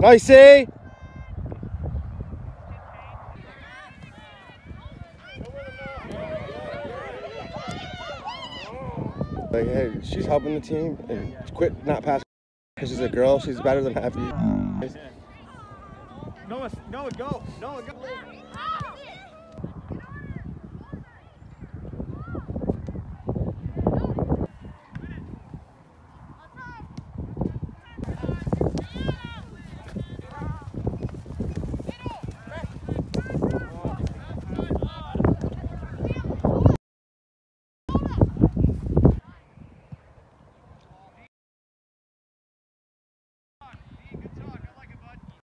Nicey! Like, hey, she's helping the team and quit not passing because she's a girl. She's better than half of you. Noah, go. Noah, go.